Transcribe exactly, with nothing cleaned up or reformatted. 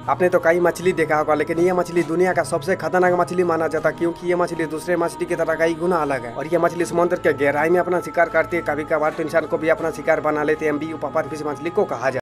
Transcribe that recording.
आपने तो कई मछली देखा होगा, लेकिन ये मछली दुनिया का सबसे खतरनाक मछली माना जाता है, क्योंकि ये मछली दूसरे मछली की तरह कई गुना अलग है। और ये मछली समुद्र के गहराई में अपना शिकार करती है। कभी कभार तो इंसान को भी अपना शिकार बना लेते हैं। एम्बियो पपर फिश मछली को कहा जाता है।